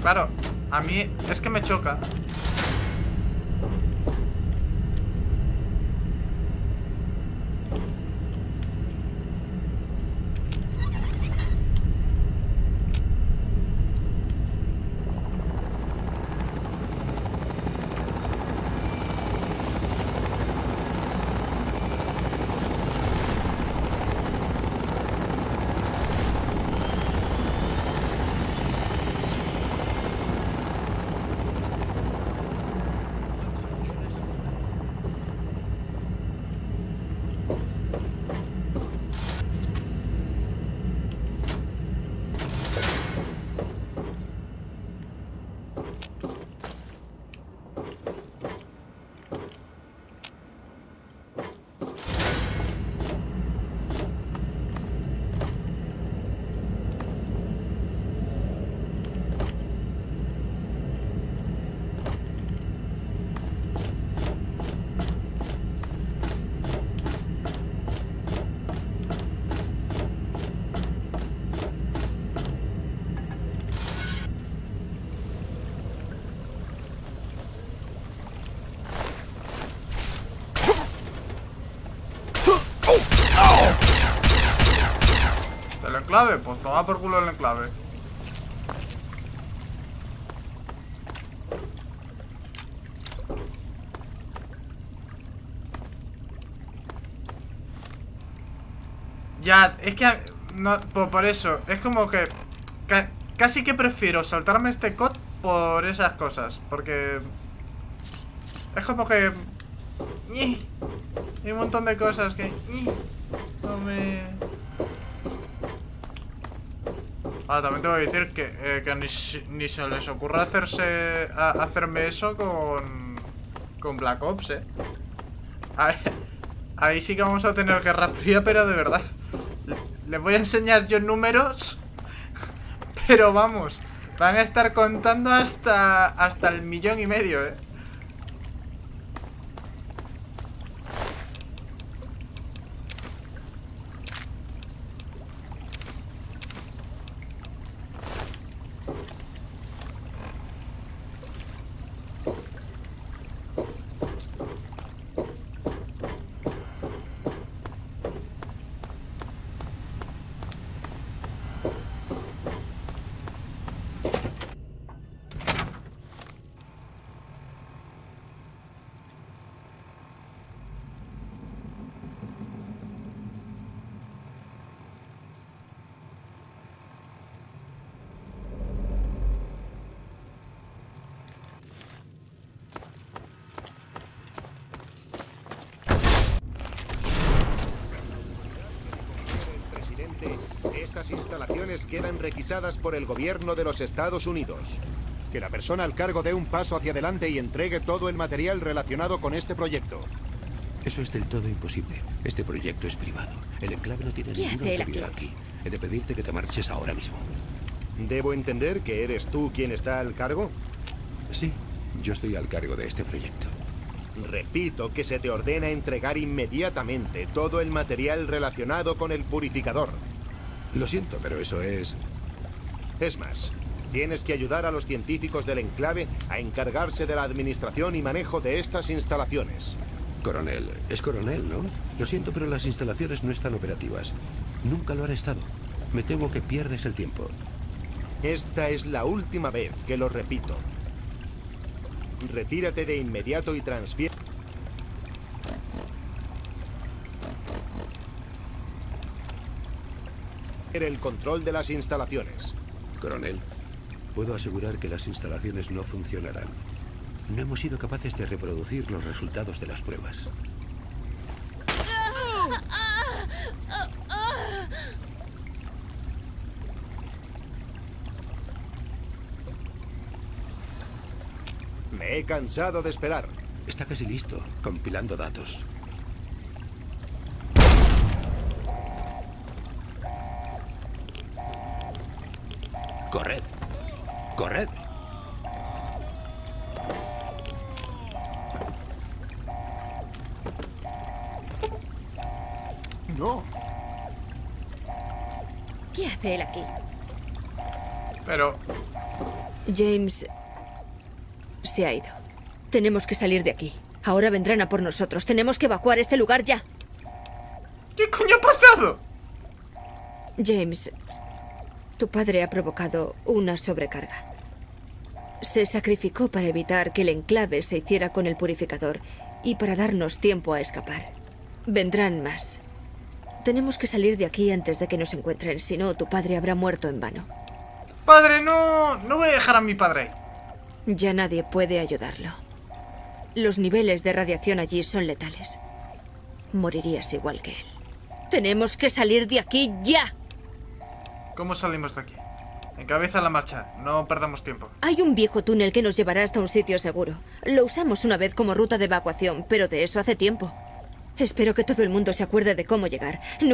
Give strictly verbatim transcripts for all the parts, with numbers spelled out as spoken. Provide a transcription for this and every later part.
Claro, a mí es que me choca. ¿El enclave? Pues toma por culo el enclave. Ya, es que no, por, por eso, es como que ca, casi que prefiero saltarme este C O D por esas cosas. Porque es como que ¡ñi! Hay un montón de cosas que ¡ñi! No me... Ah, también tengo que decir que, eh, que ni, ni se les ocurra hacerse a, hacerme eso con con Black Ops, eh. Ahí, ahí sí que vamos a tener guerra fría, pero de verdad. Les voy a enseñar yo números, pero vamos, van a estar contando hasta hasta el millón y medio, eh. Estas instalaciones quedan requisadas por el gobierno de los Estados Unidos. Que la persona al cargo dé un paso hacia adelante y entregue todo el material relacionado con este proyecto. Eso es del todo imposible. Este proyecto es privado. El enclave no tiene ninguna actividad aquí. He de pedirte que te marches ahora mismo. ¿Debo entender que eres tú quien está al cargo? Sí, yo estoy al cargo de este proyecto. Repito que se te ordena entregar inmediatamente todo el material relacionado con el purificador. Lo siento, pero eso es... Es más, tienes que ayudar a los científicos del enclave a encargarse de la administración y manejo de estas instalaciones. Coronel, es coronel, ¿no? Lo siento, pero las instalaciones no están operativas. Nunca lo han estado. Me temo que pierdes el tiempo. Esta es la última vez que lo repito. Retírate de inmediato y transfiere el control de las instalaciones. Coronel, puedo asegurar que las instalaciones no funcionarán. No hemos sido capaces de reproducir los resultados de las pruebas. Me he cansado de esperar. Está casi listo, compilando datos. ¡Corred! ¡Corred! ¡No! ¿Qué hace él aquí? Pero... James se ha ido. Tenemos que salir de aquí. Ahora vendrán a por nosotros. Tenemos que evacuar este lugar ya. ¿Qué coño ha pasado? James, tu padre ha provocado una sobrecarga. Se sacrificó para evitar que el enclave se hiciera con el purificador y para darnos tiempo a escapar. Vendrán más. Tenemos que salir de aquí antes de que nos encuentren, si no, tu padre habrá muerto en vano. Padre, no... No voy a dejar a mi padre. Ya nadie puede ayudarlo. Los niveles de radiación allí son letales. Morirías igual que él. Tenemos que salir de aquí ya. ¿Cómo salimos de aquí? Encabeza la marcha, no perdamos tiempo. Hay un viejo túnel que nos llevará hasta un sitio seguro. Lo usamos una vez como ruta de evacuación, pero de eso hace tiempo. Espero que todo el mundo se acuerde de cómo llegar. No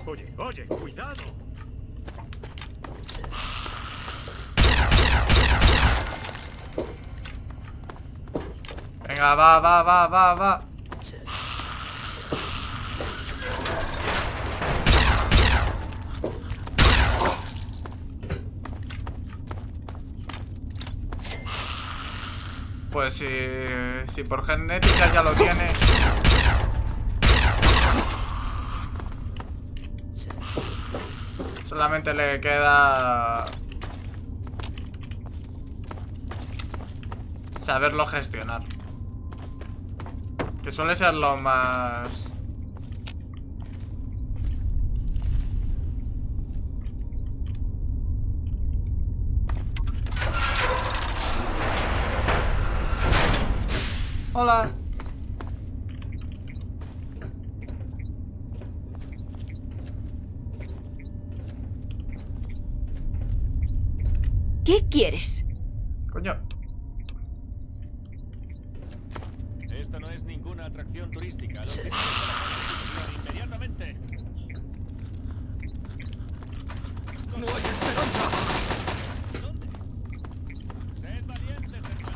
Oye, oye, cuidado. Venga, va, va, va, va, va. Pues si, si por genética ya lo tiene. Solamente le queda saberlo gestionar, que suele ser lo más... Hola. ¿Qué quieres? Coño. Esta no es ninguna atracción turística. Los civiles de la Constitución inmediatamente. ¡No hay esperanza! ¿Dónde? Sed valientes, hermano.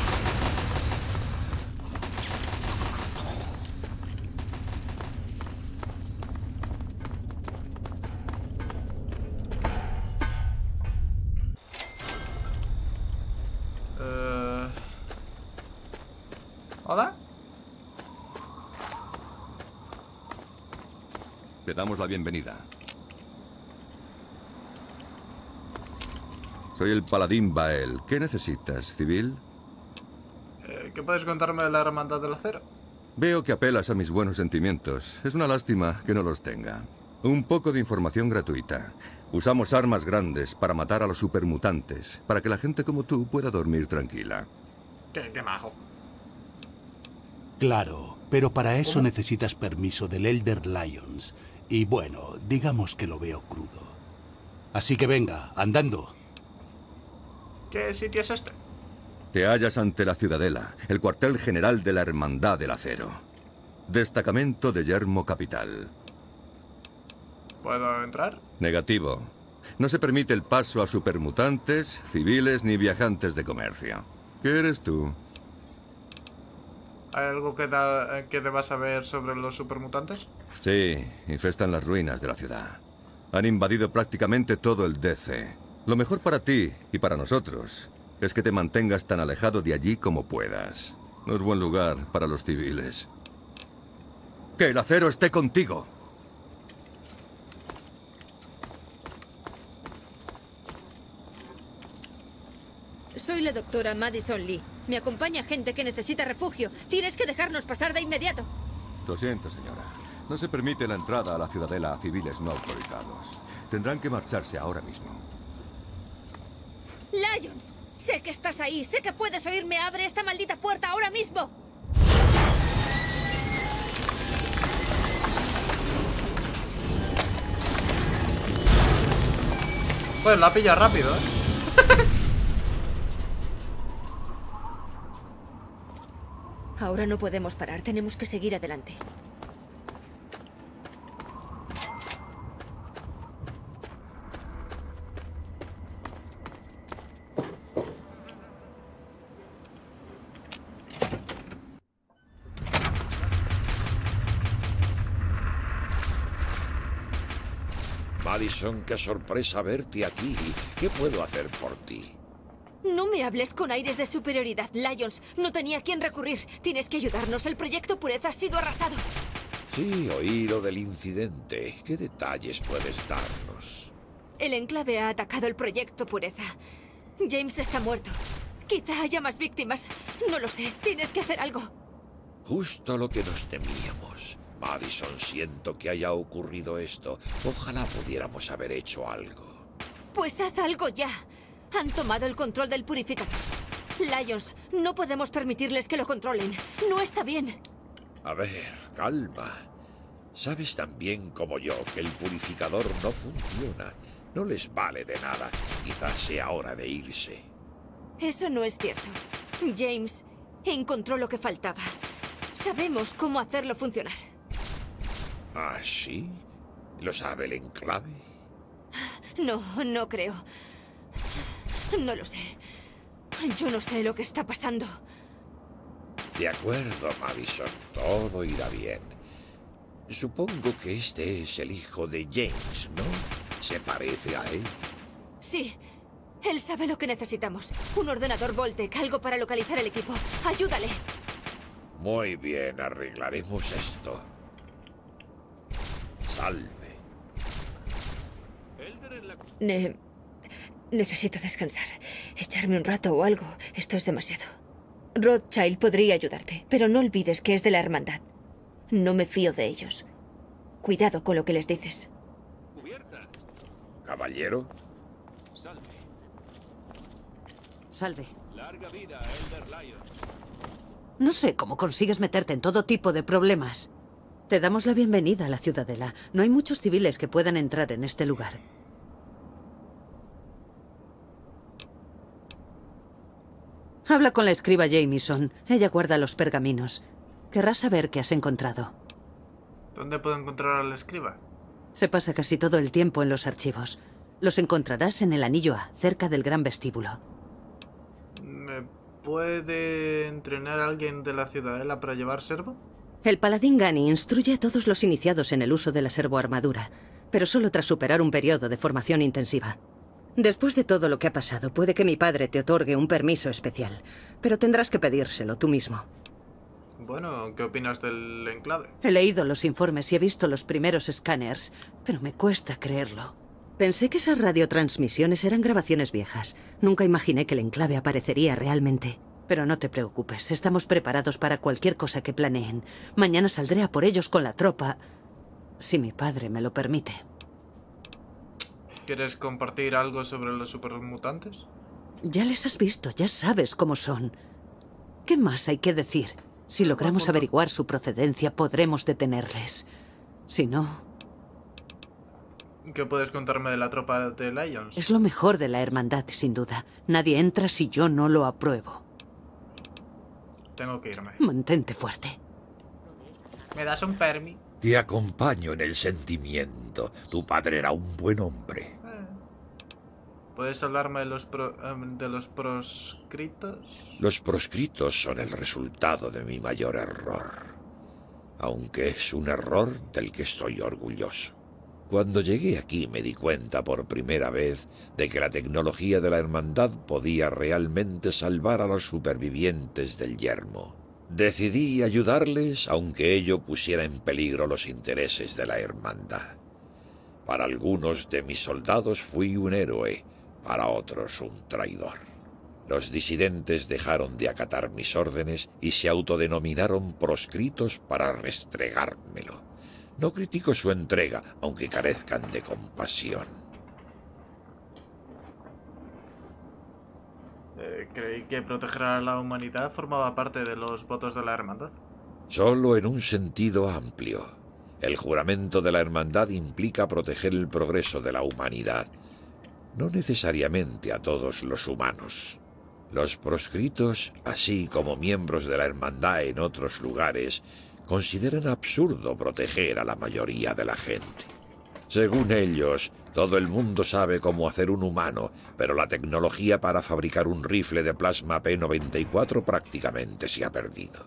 Eh... ¿Hola? Te damos la bienvenida. Soy el paladín Bael. ¿Qué necesitas, civil? Eh, ¿Qué puedes contarme de la Hermandad del Acero? Veo que apelas a mis buenos sentimientos. Es una lástima que no los tenga. Un poco de información gratuita. Usamos armas grandes para matar a los supermutantes, para que la gente como tú pueda dormir tranquila. Qué, qué majo. Claro, pero para eso ¿Cómo? necesitas permiso del Elder Lyons. Y bueno, digamos que lo veo crudo. Así que venga, andando. ¿Qué sitio es este? Te hallas ante la Ciudadela, el cuartel general de la Hermandad del Acero. Destacamento de Yermo Capital. ¿Puedo entrar? Negativo. No se permite el paso a supermutantes, civiles ni viajantes de comercio. ¿Qué eres tú? ¿Hay algo que, da, que deba saber sobre los supermutantes? Sí, infestan las ruinas de la ciudad. Han invadido prácticamente todo el D C. Lo mejor para ti y para nosotros es que te mantengas tan alejado de allí como puedas. No es buen lugar para los civiles. ¡Que el acero esté contigo! Soy la doctora Madison Lee. Me acompaña gente que necesita refugio. Tienes que dejarnos pasar de inmediato. Lo siento, señora. No se permite la entrada a la Ciudadela a civiles no autorizados. Tendrán que marcharse ahora mismo. Lyons, sé que estás ahí. Sé que puedes oírme. Abre esta maldita puerta ahora mismo. Pues la pilla rápido, ¿eh? Ahora no podemos parar. Tenemos que seguir adelante. Madison, qué sorpresa verte aquí. ¿Qué puedo hacer por ti? No me hables con aires de superioridad, Lyons. No tenía a quién recurrir. Tienes que ayudarnos. El proyecto Pureza ha sido arrasado. Sí, oí lo del incidente. ¿Qué detalles puedes darnos? El enclave ha atacado el proyecto Pureza. James está muerto. Quizá haya más víctimas. No lo sé. Tienes que hacer algo. Justo lo que nos temíamos. Madison, siento que haya ocurrido esto. Ojalá pudiéramos haber hecho algo. Pues haz algo ya. Han tomado el control del purificador. Lyons, no podemos permitirles que lo controlen. No está bien. A ver, calma. Sabes tan bien como yo que el purificador no funciona. No les vale de nada. Quizás sea hora de irse. Eso no es cierto. James encontró lo que faltaba. Sabemos cómo hacerlo funcionar. ¿Ah, sí? ¿Lo sabe el enclave? No, no creo. No lo sé. Yo no sé lo que está pasando. De acuerdo, Madison. Todo irá bien. Supongo que este es el hijo de James, ¿no? ¿Se parece a él? Sí. Él sabe lo que necesitamos. Un ordenador Voltec, algo para localizar el equipo. ¡Ayúdale! Muy bien, arreglaremos esto. Salve. Ne- necesito descansar. Echarme un rato o algo. Esto es demasiado. Rothschild podría ayudarte, pero no olvides que es de la hermandad. No me fío de ellos. Cuidado con lo que les dices. Caballero. Salve. Salve. Larga vida, Elder Lyons. No sé cómo consigues meterte en todo tipo de problemas. Te damos la bienvenida a la Ciudadela. No hay muchos civiles que puedan entrar en este lugar. Habla con la escriba Jameson. Ella guarda los pergaminos. Querrá saber qué has encontrado. ¿Dónde puedo encontrar al escriba? Se pasa casi todo el tiempo en los archivos. Los encontrarás en el Anillo A, cerca del gran vestíbulo. ¿Me puede entrenar a alguien de la Ciudadela para llevar servo? El paladín Gani instruye a todos los iniciados en el uso de la servoarmadura, pero solo tras superar un periodo de formación intensiva. Después de todo lo que ha pasado, puede que mi padre te otorgue un permiso especial, pero tendrás que pedírselo tú mismo. Bueno, ¿qué opinas del enclave? He leído los informes y he visto los primeros escáneres, pero me cuesta creerlo. Pensé que esas radiotransmisiones eran grabaciones viejas. Nunca imaginé que el enclave aparecería realmente. Pero no te preocupes, estamos preparados para cualquier cosa que planeen. Mañana saldré a por ellos con la tropa, si mi padre me lo permite. ¿Quieres compartir algo sobre los supermutantes? Ya les has visto, ya sabes cómo son. ¿Qué más hay que decir? Si logramos averiguar su procedencia, podremos detenerles. Si no... ¿Qué puedes contarme de la tropa de Lyons? Es lo mejor de la hermandad, sin duda. Nadie entra si yo no lo apruebo. Tengo que irme. Mantente fuerte. ¿Me das un permi? Te acompaño en el sentimiento. Tu padre era un buen hombre. Eh. ¿Puedes hablarme de los, pro, um, de los proscritos? Los proscritos son el resultado de mi mayor error. Aunque es un error del que estoy orgulloso. Cuando llegué aquí me di cuenta por primera vez de que la tecnología de la hermandad podía realmente salvar a los supervivientes del yermo. Decidí ayudarles aunque ello pusiera en peligro los intereses de la hermandad. Para algunos de mis soldados fui un héroe, para otros un traidor. Los disidentes dejaron de acatar mis órdenes y se autodenominaron proscritos para restregármelo. No critico su entrega, aunque carezcan de compasión. Eh, creí que proteger a la humanidad formaba parte de los votos de la hermandad. Solo en un sentido amplio. El juramento de la hermandad implica proteger el progreso de la humanidad, no necesariamente a todos los humanos. Los proscritos, así como miembros de la hermandad en otros lugares, consideran absurdo proteger a la mayoría de la gente. Según ellos, todo el mundo sabe cómo hacer un humano, pero la tecnología para fabricar un rifle de plasma P noventa y cuatro prácticamente se ha perdido.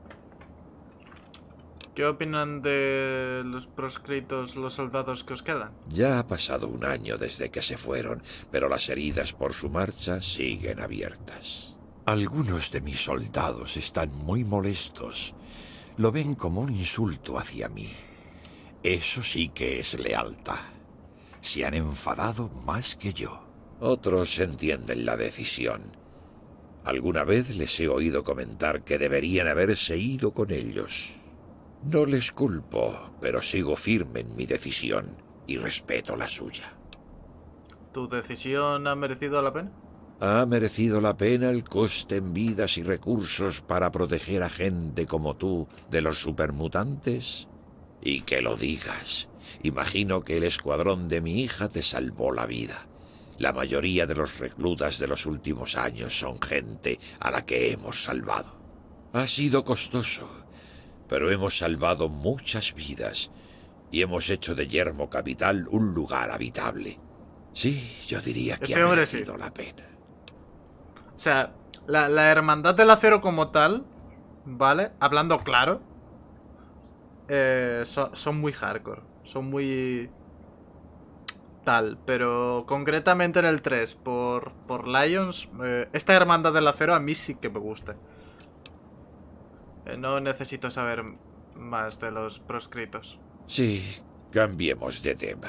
¿Qué opinan de los proscritos los soldados que os quedan? Ya ha pasado un año desde que se fueron, pero las heridas por su marcha siguen abiertas. Algunos de mis soldados están muy molestos. Lo ven como un insulto hacia mí. Eso sí que es lealtad. Se han enfadado más que yo. Otros entienden la decisión. Alguna vez les he oído comentar que deberían haberse ido con ellos. No les culpo, pero sigo firme en mi decisión y respeto la suya. ¿Tu decisión ha merecido la pena? ¿Ha merecido la pena el coste en vidas y recursos para proteger a gente como tú de los supermutantes? Y que lo digas. Imagino que el escuadrón de mi hija te salvó la vida. La mayoría de los reclutas de los últimos años son gente a la que hemos salvado. Ha sido costoso, pero hemos salvado muchas vidas y hemos hecho de Yermo Capital un lugar habitable. Sí, yo diría que Este ha hombre merecido sí. la pena. O sea, la, la Hermandad del Acero como tal, ¿vale? Hablando claro, eh, so- son muy hardcore. Son muy... tal. Pero concretamente en el tres, por, por Lions, eh, esta Hermandad del Acero a mí sí que me gusta. Eh, no necesito saber más de los proscritos. Sí, cambiemos de tema.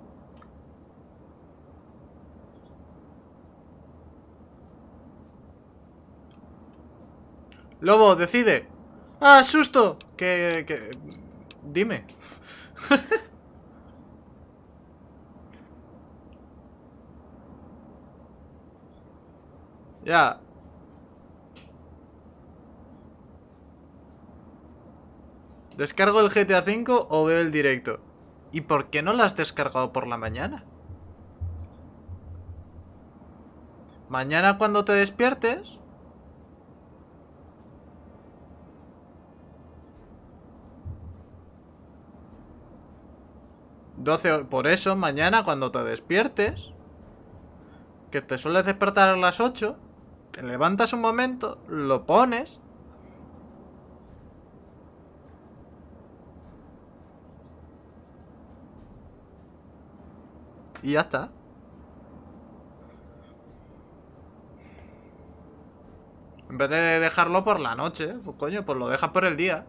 Lobo, decide. ¡Ah, susto! Que... que... Dime. Ya. ¿Descargo el G T A cinco o veo el directo? ¿Y por qué no lo has descargado por la mañana? Mañana cuando te despiertes... doce horas. Por eso, mañana cuando te despiertes, que te sueles despertar a las ocho, te levantas un momento, lo pones y ya está. En vez de dejarlo por la noche, pues coño, pues lo dejas por el día.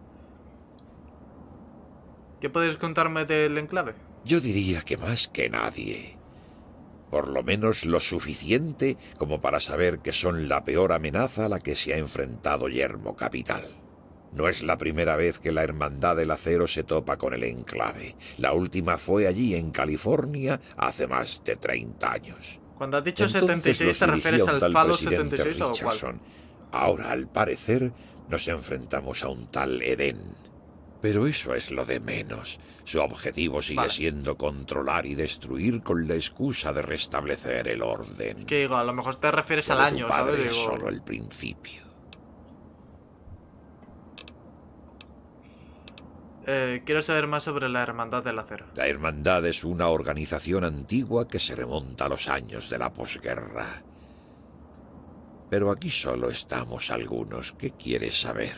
¿Qué puedes contarme del enclave? Yo diría que más que nadie. Por lo menos lo suficiente como para saber que son la peor amenaza a la que se ha enfrentado Yermo Capital. No es la primera vez que la Hermandad del Acero se topa con el enclave. La última fue allí, en California, hace más de treinta años. Cuando has dicho Entonces setenta y seis, los ¿te refieres dirigía un al tal Falo presidente setenta y seis o cuál? Richardson. Ahora, al parecer, nos enfrentamos a un tal Eden. Pero eso es lo de menos. Su objetivo sigue Vale. siendo controlar y destruir con la excusa de restablecer el orden. Que digo, a lo mejor te refieres Lo al de año, tu padre ¿sabes? es Digo, solo el principio. eh, quiero saber más sobre la Hermandad del Acero. La Hermandad es una organización antigua que se remonta a los años de la posguerra. Pero aquí solo estamos algunos. ¿Qué quieres saber?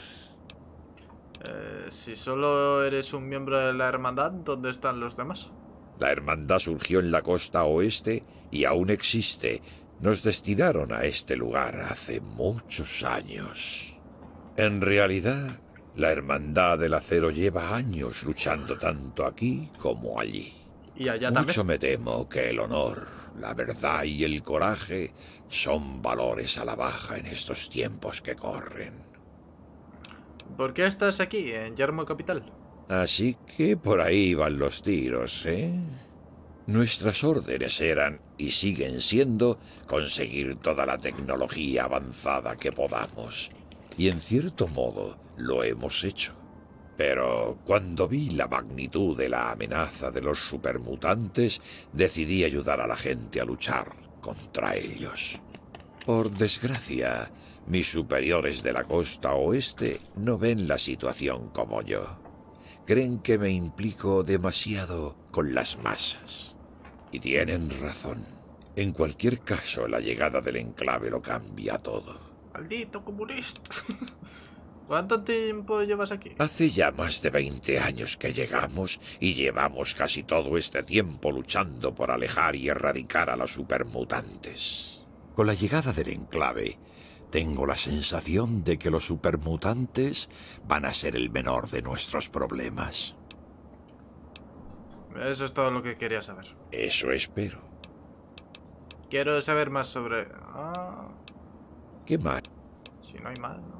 Eh, si solo eres un miembro de la Hermandad, ¿dónde están los demás? La Hermandad surgió en la costa oeste y aún existe. Nos destinaron a este lugar hace muchos años. En realidad, la Hermandad del Acero lleva años luchando tanto aquí como allí. Y allá Mucho también. me temo que el honor, la verdad y el coraje son valores a la baja en estos tiempos que corren. ¿Por qué estás aquí, en Yermo Capital? Así que por ahí van los tiros, ¿eh? Nuestras órdenes eran, y siguen siendo, conseguir toda la tecnología avanzada que podamos. Y en cierto modo lo hemos hecho. Pero cuando vi la magnitud de la amenaza de los supermutantes, decidí ayudar a la gente a luchar contra ellos. Por desgracia, mis superiores de la costa oeste no ven la situación como yo. Creen que me implico demasiado con las masas. Y tienen razón. En cualquier caso, la llegada del enclave lo cambia todo. ¡Maldito comunista! ¿Cuánto tiempo llevas aquí? Hace ya más de veinte años que llegamos y llevamos casi todo este tiempo luchando por alejar y erradicar a los supermutantes. Con la llegada del enclave, tengo la sensación de que los supermutantes van a ser el menor de nuestros problemas. Eso es todo lo que quería saber. Eso espero. Quiero saber más sobre... Ah, ¿Qué más? si no hay más, ¿no?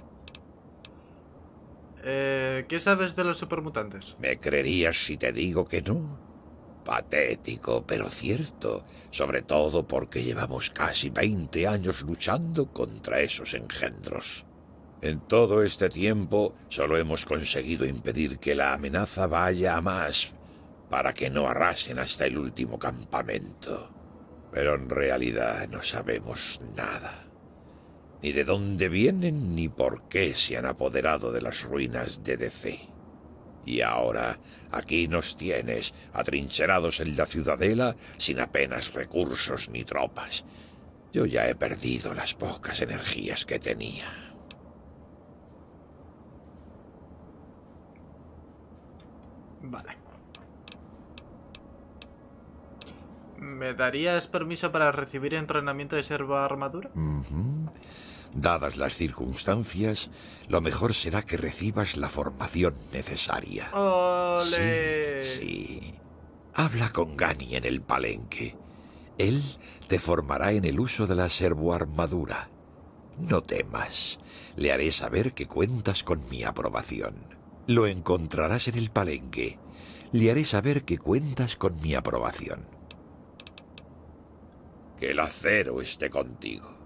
Eh, ¿qué sabes de los supermutantes? ¿Me creerías si te digo que no? Patético, pero cierto. Sobre todo porque llevamos casi veinte años luchando contra esos engendros. En todo este tiempo solo hemos conseguido impedir que la amenaza vaya a más, para que no arrasen hasta el último campamento. Pero en realidad no sabemos nada. Ni de dónde vienen ni por qué se han apoderado de las ruinas de D C. Y ahora, aquí nos tienes, atrincherados en la ciudadela, sin apenas recursos ni tropas. Yo ya he perdido las pocas energías que tenía. Vale. ¿Me darías permiso para recibir entrenamiento de servo armadura? Uh-huh. Dadas las circunstancias, lo mejor será que recibas la formación necesaria. ¡Ole! Sí, sí. Habla con Gani en el palenque. Él te formará en el uso de la servoarmadura. No temas. Le haré saber que cuentas con mi aprobación. Lo encontrarás en el palenque. Le haré saber que cuentas con mi aprobación. Que el acero esté contigo.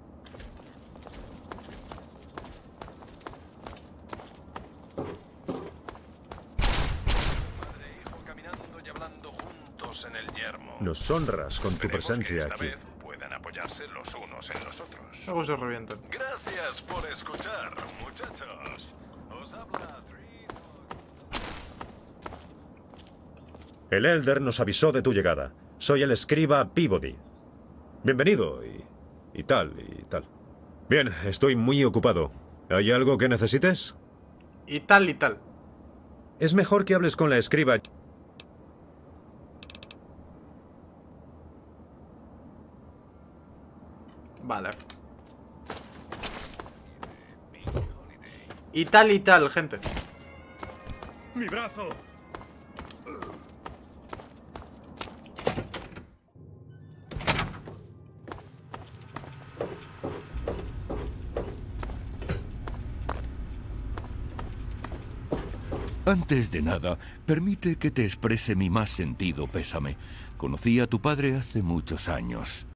Nos honras con tu presencia aquí. Puedan apoyarse los unos en los otros. Luego se revientan. Gracias por escuchar, muchachos. Os habla El Elder nos avisó de tu llegada. Soy el escriba Peabody. Bienvenido y, y tal, y tal. Bien, estoy muy ocupado. ¿Hay algo que necesites? Y tal y tal. Es mejor que hables con la escriba. Vale. Y tal y tal, gente. ¡Mi brazo! Antes de nada, permite que te exprese mi más sentido pésame. Conocí a tu padre hace muchos años.